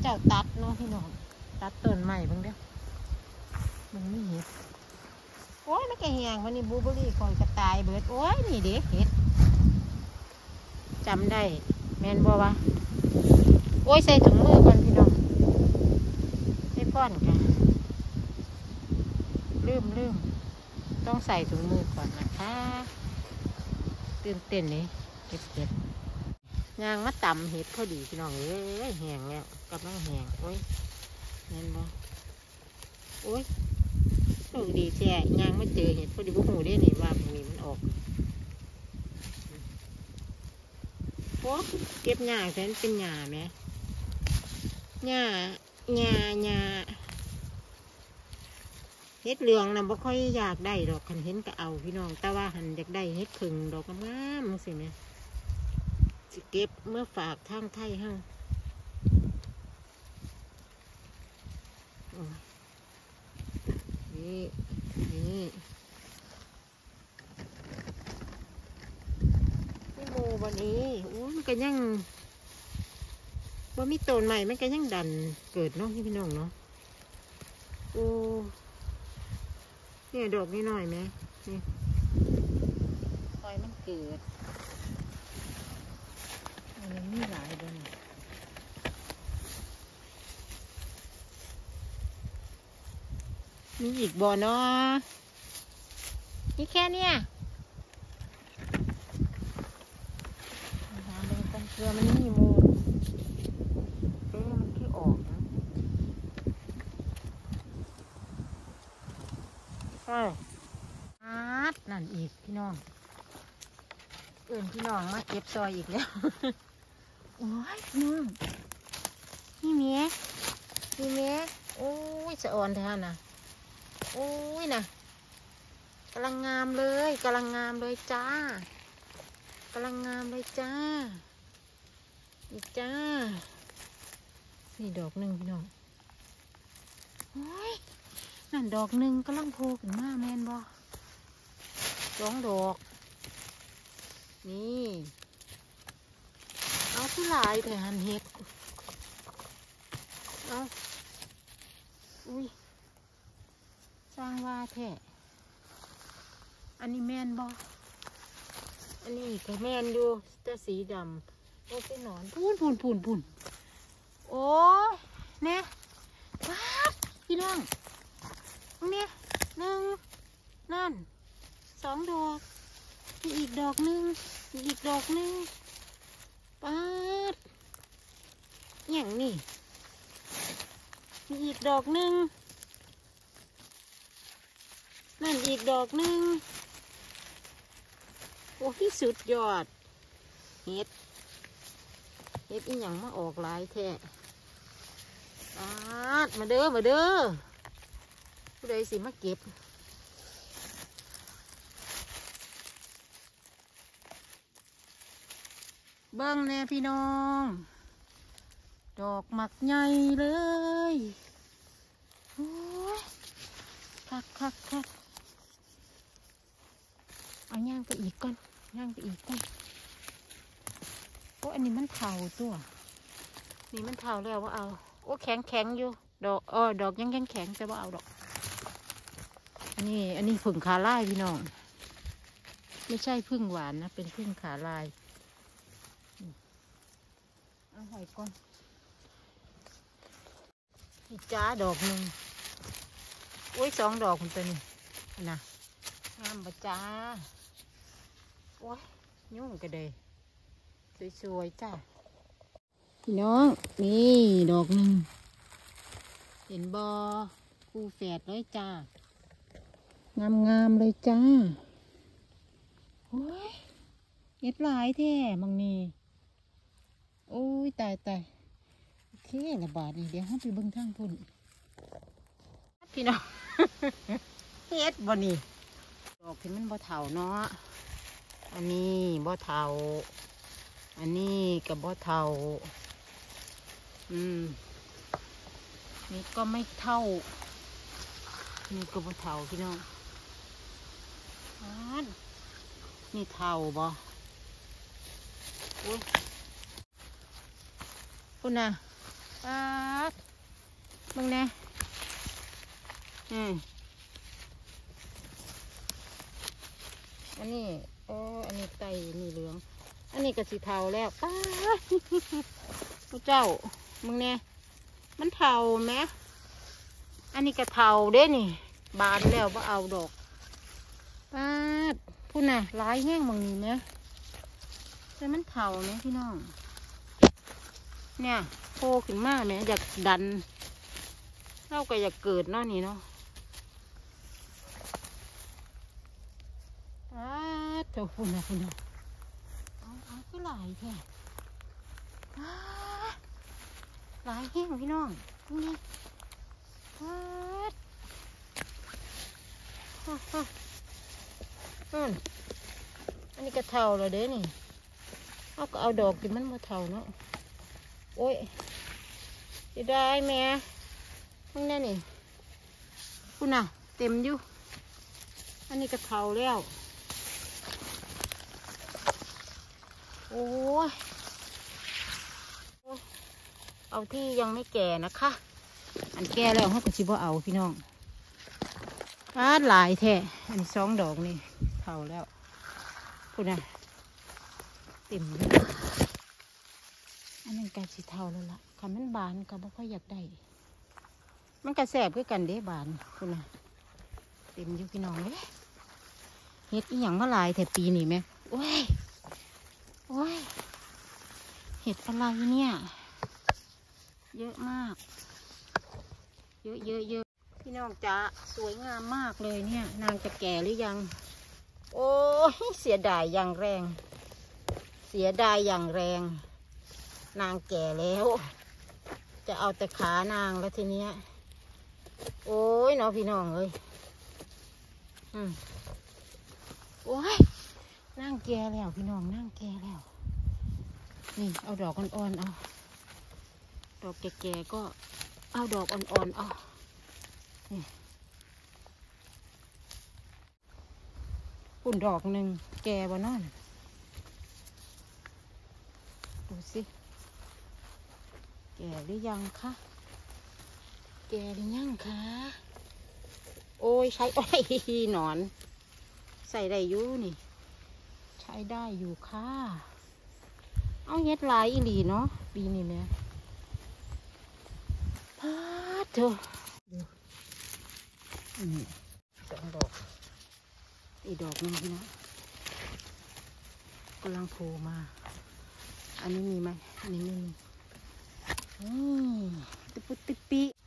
เจ้าตัดเนาะพี่น้องตัดต้นใหม่บ้างเด้อมันไม่เห็ดโอ้ยมันแกแหงวันนี้บลูเบอร์รี่คอยกระต่ายเบิดโอ้ยนี่เด็กเห็ดจำได้แมนบัววะโอ้ยใส่ถุงมือก่อนพี่น้องใส่ป้อนกันลืมต้องใส่ถุงมือก่อนนะคะตื่นเต้นเลยเห็ดยางมาต่ำเห็ดพอดีพี่น้องเอ้ยแหงแล้วกำลังแหงโอ้ยแมนบ่โอ้ยโชคดีแช่ยางไม่เจอเห็ดพอดีพวกหูได้นี่ว่ามีมันออกโอ้เก็บหญ้าแทนเป็นหญ้าไหมหญ้าเห็ดเหลืองนะบ่ค่อยอยากได้ดอกคันเห็นก็เอาพี่น้องแต่ว่าหันอยากได้เห็ดผึ่งดอกงามๆสิเนี่ยสิเก็บเมื่อฝากทางไทยเฮานี่โมวันนี้มันก็ยังว่ามีต้นใหม่มันก็ยังดันเกิดเนาะพี่น้องเนาะโอ้เนี่ยดอกนี่หน่อยไหมนี่คอยมันเกิดมันมีหลายเดือนมีอีกบ่อเนาะนี่แค่เนี้ยหาเป็นต้นเกลือมันนี่มูมันขี้ออกนะนั่นอีกพี่น้องพี่น้องมาเก็บซอยอีกแล้วโอ้ยพี่น้องนี่เมียโอ้ยสะอ่อนแท้นะโอ้ยนะกำลังงามเลยจ้ากำลังงามเลยจ้าอีกจ้านี่ดอกหนึ่งพี่น้องโอ้ยนั่นดอกหนึ่งกำลังโผล่ขึ้นมาแมนบ่2 ดอกนี่เอาผู้หลายแต่หันเห็ดเอาอุ้ยสร้างว่าแท้อันนี้แมนบ่อันนี้ก็แมนอยู่แต่สีดำโอ้เป็นหนอนพูนโอ้เนี่ยว้าพี่น้องเนี่ย1นั่น2 ดอกมีอีกดอกหนึ่งป๊าดอย่างนี่มีอีกดอกหนึ่งนั่นอีกดอกหนึ่งโอ้ที่สุดยอดเห็ดอีหยังมาออกหลายแท้ป๊าดมาเด้อผู้ใดสิมาเก็บเบิ้งแน่พี่น้องดอกหมักใหญ่เลยโอ้ยคักเอาย่างไปอีกก่อนโอ้อันนี้มันเผาตัวนี่มันเผาแล้วว่าเอาโอ้แข็งอยู่ดอกดอกยังแข็งแต่ว่าเอาดอกอันนี้ผึ่งขาลายพี่น้องไม่ใช่ผึ่งหวานนะเป็นผึ่งขาลายเอาหอยก่อนอีจ้าดอกหนึ่งโอ้ย2 ดอกคุณตัวนี้นะงามบะจ้าโอ้ยยุ่งกระเดยสวยๆจ้าพี่น้องนี่ดอกหนึ่งเห็นบอคู่แฝดเลยจ้างามเลยจ้าโอ้ยเห็ดหลายแท้บางนี่โอ้ยตายโอเคละบาทนี่เดี๋ยวให้ไปเบิ่งทางพุ่นพี่น้อง เฮ็ดบ่นี่ดอกที่มันบ่เฒ่าเนาะอันนี้บ่เฒ่าอันนี้กับบ่เฒ่านี่ก็ไม่เท่านี่ก็บ่เฒ่าพี่น้องนี่เฒ่าบ่โอ้ยคุณน่ะป๊าดมึงแน่อันนี้โอ้อันนี้ไตนี่เหลืองอันนี้ก็สีเทาแล้วป๊าดพระเจ้ามึงแน่มันเทาไหมอันนี้ก็เทาเด้นี่บานแล้วว่าเอาดอกป๊าดพูดน่ะร้ายแห้งมึงนี่ไหมแต่มันเทาไหมพี่น้องเนี่ยโผล่ขึ้นมาเนี่ยอยากดันเราก็อยากเกิดเนาะนี่เนาะเจ้าคุณนะคุณนะเอาคือหลายแท้หลายแห้งพี่น้องนี่อันนี้ก็เทาแล้วเด้นี่เอาก็เอาดอกที่มันมาเทาเนาะโอ้ยจะได้แม่มึงแน่นี่คุณน่ะเต็มอยู่อันนี้ก็เทาแล้วโอ้ยเอาที่ยังไม่แก่นะคะอันแก่แล้วเขาก็ชิบ่เอาพี่น้องหลายแท้อันนี้2 ดอกนี่เทาแล้วคุณน่ะเต็มเลยอันนั้นก็สีเทาแล้วล่ะคันมันบานก็บ่ค่อยอยากได้มันก็แสบคือกันเด้บานคุณน่ะเต็มอยู่พี่น้องเลยเฮ็ดอีหยังมาหลายแต่ปีนี้ไหมโอ้ยเห็ดอะไรเนี่ยเยอะมากเยอะพี่น้องจ๋าสวยงามมากเลยเนี่ยนางจะแก่หรือยังโอ้ยเสียดายอย่างแรงนางแก่แล้วจะเอาแต่ขานางแล้วทีเนี้ยโอ้ยเนาะพี่น้องเอ้ยโอ้ยนางแก่แล้วพี่น้องนางแก่แล้วนี่เอาดอกอ่อนๆเอาดอกแก่ๆก็เอาดอกอ่อนๆเอานี่ปุ่นดอกหนึ่งแก่บ่นั่นดูสิแก่หรือยังคะแก่หรือยังคะโอ้ยใช้อ้อยหนอนใส่ได้อยู่นี่ใช้ได้อยู่ค่ะเอาเฮ็ดลายอีหลีเนาะปีนี้เนี่ยพาดเถอะ2 ดอกอีกดอกนึงพี่นะกำลังโผล่มาอันนี้มีไหมอันนี้ไม่มีตะปุตติปิ